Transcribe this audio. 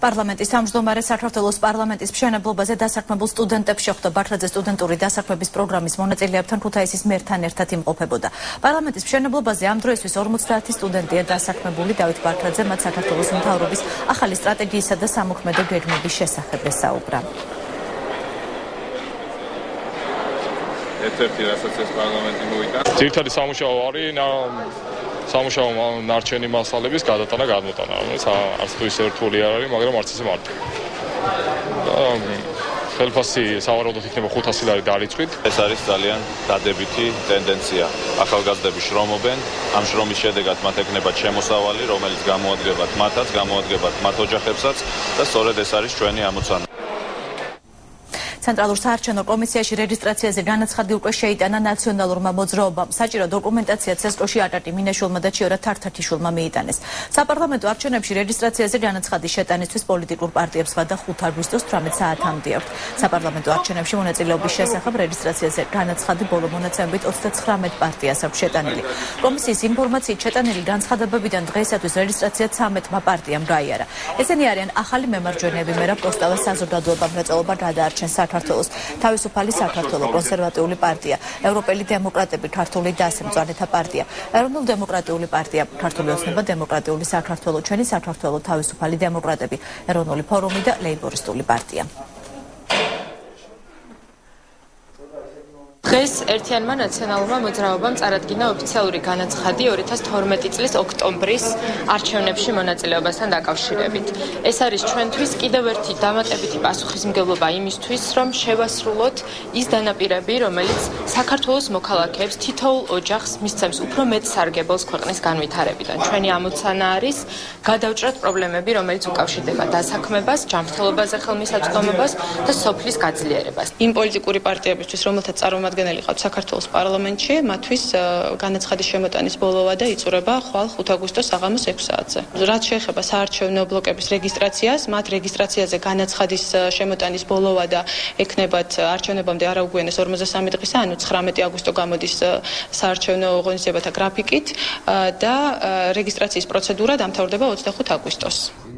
პარლამენტის თავმჯდომარე საქართველოს პარლამენტის მშენებლობაზე დასაქმებულ სტუდენტებს შეხვდა ბათრაძე სტუდენტური დასაქმების პროგრამის მონაწილეებთან ქუთაისის მერთან ერთად იმყოფებოდა. პარლამენტის მშენებლობაზე ამ დროისთვის 50 სტუდენტია დასაქმებული. დავით ბათრაძე მათ საქართველოს მთავრობის ახალი სტრატეგიისა და სამოქმედო გეგმების შესახებ ესაუბრა. ერთ-ერთი რასაც ეს პარლამენტი მოიტანს. ძირითადი სამუშაო არის სამუშაო ნარჩენი მასალების გადატანა გადმოტანა, რომელიც არც თუ ისე რთული არ არის, მაგრამ არც ისე მარტივი. ხელფასი სავარაუდოდ იქნება 500 ლარი დარიცხვით. ეს არის ძალიან დადებითი ტენდენცია. ახალგაზრდები შრომობენ, ამ შრომის შედეგად მათ ეკნებათ შემოსავალი, რომელიც გამოადგებათ მათაც, გამოადგებათ მათ ოჯახებსაც და სწორედ ეს არის ჩვენი ამოცანა. ცენტრალურ საარჩევნო კომისიაში რეგისტრაციაზე განაცხადი უკვე შეიტანა ნაციონალურმა მოძრაობამ. საჭირო დოკუმენტაცია ცესკოში აკაკი მინაშვილმა და ჩიორა თაქთაქიშვილმა მიიტანეს. საპარლამენტო არჩევნებში რეგისტრაციაზე განაცხადის შეტანისთვის პოლიტიკურ პარტიებს ვადა 5 აგვისტოს 18 საათამდე აქვთ. საპარლამენტო არჩევნებში მონაწილეობის შესახებ რეგისტრაციაზე განაცხადი ბოლო მონაცემებით 39 პარტიას აქვს შეტანილი. კომისიის ინფორმაციით შეტანილი განცხადებებიდან დღეისათვის რეგისტრაცია 13 პარტიამ გაიარა. ესენი არიან ახალი მემარჯვენეები, მერაბ კოსტავა საზოგადოება მრეწველობა გადაარჩენს საქართველოს, თავისუფალი საქართველო, კონსერვატიული პარტია, ევროპელი დემოკრატები, ქართული დასე, მწვანეთა პარტია, ეროვნულ-დემოკრატიული პარტია, ქართული ოცნება, დემოკრატიული საქართველო, ჩვენი საქართველო, თავისუფალი დემოკრატები, ეროვნული ფორუმი და ლეიბორისტული პარტია. დღეს ერთიანმა ნაციონალურმა მოძრაობამ წარადგინა ოფიციალური განაცხადი 2012 წლის ოქტომბრის არჩევნებში მონაწილეობასთან დაკავშირებით. ეს არის ჩვენთვის კიდევ ერთი დამატებითი პასუხისმგებლობა იმისთვის, რომ შევასრულოთ ის დანაპირები, რომელიც საქართველოს მოქალაქეებს, თითოეულ ოჯახს მისცემს უფრო მეტ სარგებელს ქვეყნის განვითარებიდან. ჩვენი ამოცანა არის გადავჭრათ პრობლემები, რომელიც უკავშირდება დასაქმებას, ჯანმრთელობაზე ხელმისაწვდომობას და სოფლის გაძლიერებას. იმ პოლიტიკური პარტიებისთვის, რომელთაც წარმომადგენელი ყავთ საქართველოს პარლამენტში, მათთვის განაცხადის შემოტანის ბოლოვა და იწურება ხვალ 5 აგვისტოს საღამოს 6 საათზე. რაც შეეხება საარჩევნო ბლოკების რეგისტრაციას, მათ რეგისტრაციაზე განაცხადის შემოტანის ბოლოვა და ეკნებათ არჩევნებამდე არ აუგვიანეს 53 დღისა, ანუ 19 აგვისტო გამოდის საარჩევნო ღონისძიებათა გრაფიკით და რეგისტრაციის პროცედურა დამთავრდება 25 აგვისტოს.